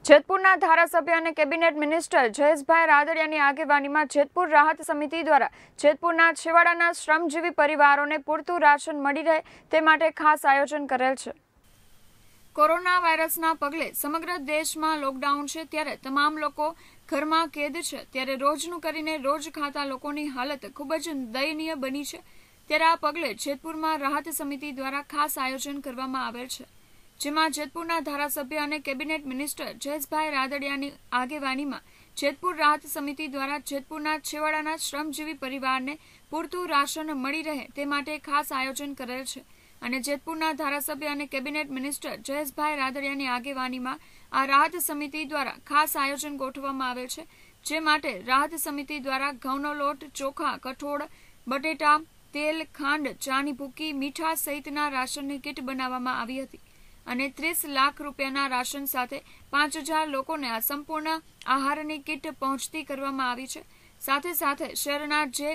જેતપુરના ધારાસભ્ય અને cabinet minister Jayeshbhai રાદડિયાની આગેવાનીમાં જેતપુર રાહત સમિતિ દ્વારા જેતપુરના છેવાડાના શ્રમજીવી પરિવારોને પૂરતું રાશન મળી રહે તે માટે ખાસ આયોજન કરેલ છે। કોરોના વાયરસના પગલે સમગ્ર દેશમાં લોકડાઉન છે, ત્યારે તમામ લોકો ઘરમાં કેદ છે, ત્યારે રોજનું કરીને રોજ ખાતા લોકોની હાલત ખૂબ જ દયનીય બની છે। ત્યારે આ પગલે જેતપુરમાં રાહત સમિતિ દ્વારા ખાસ આયોજન કરવામાં આવેલ છે, જેમાં જેતપુરના ધારાસભ્ય અને કેબિનેટ મિનિસ્ટર જયેશભાઈ રાદડિયાની આગેવાનીમાં જેતપુર રાહત સમિતિ દ્વારા જેતપુરના છેવાડાના શ્રમજીવી પરિવારને પૂરતું રાશન મળી રહે તે માટે ખાસ આયોજન કરેલ છે અને જેતપુરના ધારાસભ્ય અને કેબિનેટ મિનિસ્ટર જયેશભાઈ રાદડિયાની આગેવાનીમાં આ રાહત સમિતિ દ્વારા ખાસ આયોજન ગોઠવવામાં આવેલ છે, જે માટે રાહત સમિતિ દ્વારા ઘઉંનો લોટ, ચોખા, કઠોળ, બટેટા, તેલ, ખાંડ, ચાની ભૂકી, મીઠા સહિતના રાશનની કીટ બનાવવામાં આવી હતી અને 30 લાખ રૂપિયાના રાશન સાથે 5000 લોકોને આ સંપૂર્ણ આહારની કીટ પહોંચતી કરવામાં આવી છે। સાથે સાથે શહેરના જે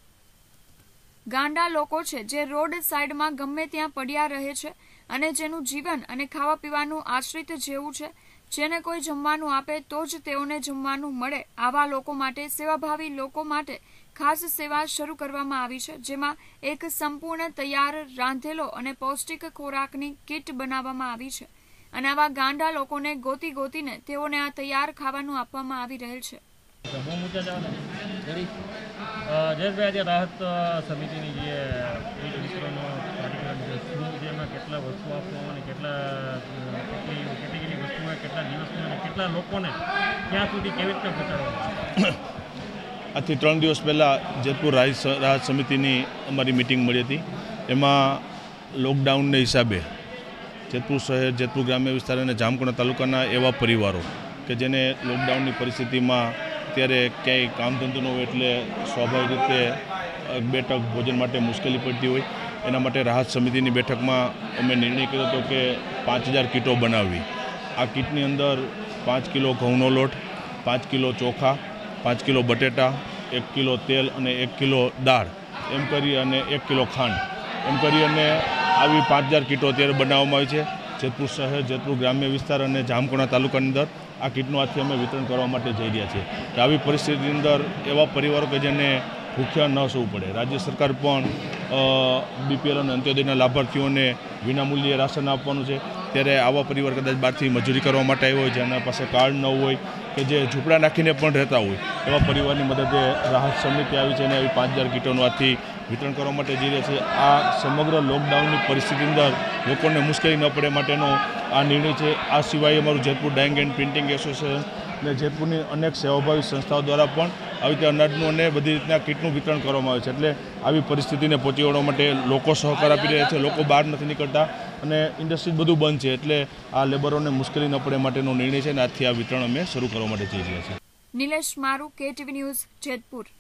ગાંડા લોકો છે, જે રોડ સાઈડમાં ગમે ત્યાં પડ્યા રહે છે અને જેનું જીવન અને ખાવા પીવાનું આશ્રિત જેવું છે, જેને કોઈ જમવાનું આપે તો જ તેઓને જમવાનું મળે, આવા લોકો માટે, સેવાભાવી લોકો માટે ખાસ સેવા શરૂ કરવામાં આવી છે, જેમાં એક સંપૂર્ણ તૈયાર રાંધેલો અને પૌષ્ટિક ખોરાકની કીટ બનાવવામાં આવી છે અને આવા ગાંડા લોકોને ગોતી ગોતીને તેઓને આ તૈયાર ખાવાનું આપવામાં આવી રહેલ છે। જયેશભાઈ, રાહત સમિતિની જે વિશ્વનો કાર્યક્રમ છે, શું જેમાં કેટલા વસ્તુ આપવા અને કેટલી વસ્તુઓ કેટલા દિવસમાં અને કેટલા લોકોને ક્યાં સુધી કેવી રીતે પહોંચાડવામાં? આજથી 3 દિવસ પહેલાં જેતપુર રાહત સમિતિની અમારી મિટિંગ મળી હતી। એમાં લોકડાઉનને હિસાબે જેતપુર શહેર, જેતપુર ગ્રામ્ય વિસ્તાર અને જામકંડોરણા તાલુકાના એવા પરિવારો કે જેને લોકડાઉનની પરિસ્થિતિમાં અત્યારે ક્યાંય કામ ધંધો ન હોય એટલે સ્વાભાવિક રીતે બેઠક ભોજન માટે મુશ્કેલી પડતી હોય, એના માટે રાહત સમિતિની બેઠકમાં અમે નિર્ણય કર્યો હતો કે 5000 કીટો બનાવવી। આ કીટની અંદર 5 કિલો ઘઉંનો લોટ, 5 કિલો ચોખા, 5 કિલો બટેટા, 1 કિલો તેલ અને 1 કિલો દાળ એમ કરી અને 1 કિલો ખાંડ એમ કરી અને આવી 5000 કીટો અત્યારે બનાવવામાં આવી છે। જેતપુર શહેર, જેતપુર ગ્રામ્ય વિસ્તાર અને જામકંડોરણા તાલુકાની અંદર આ કીટનું આજથી અમે વિતરણ કરવા માટે જઈ રહ્યા છીએ કે આવી પરિસ્થિતિની અંદર એવા પરિવારો કે જેને ભૂખ્યા ન સૂવું પડે, રાજ્ય સરકાર પણ BPL અને અંત્યોદયના લાભાર્થીઓને વિનામૂલ્યે રાશન આપવાનું છે, ત્યારે આવા પરિવાર કદાચ બહારથી મજૂરી કરવા માટે આવ્યો હોય, જેના પાસે કાર્ડ ન હોય કે જે ઝૂંપડા નાખીને પણ રહેતા હોય, એવા પરિવારની મદદે રાહત સમિતિ આવી છે અને આવી 5000 કીટોનું આજથી વિતરણ કરવા માટે જઈ રહ્યા છે। આ સમગ્ર લોકડાઉનની પરિસ્થિતિની અંદર લોકોને મુશ્કેલી ન પડે માટેનો આ નિર્ણય છે। આ સિવાય અમારું Jetpur dyeing and printing association અને જેતપુરની અનેક સેવાભાવી સંસ્થાઓ દ્વારા પણ આવી રીતે અનાજનું અને બધી રીતના કીટનું વિતરણ કરવામાં આવે છે, એટલે આવી પરિસ્થિતિને પહોંચી વળવા માટે લોકો સહકાર આપી રહ્યા છે, લોકો બહાર નથી નીકળતા અને ઇન્ડસ્ટ્રી બધું બંધ છે, એટલે આ લેબરોને મુશ્કેલી ન પડે માટેનો નિર્ણય છે અને આજથી આ વિતરણ અમે શરૂ કરવા માટે જઈ રહ્યા છીએ। નિલેશ મારુ, KTV ન્યૂઝ, જેતપુર।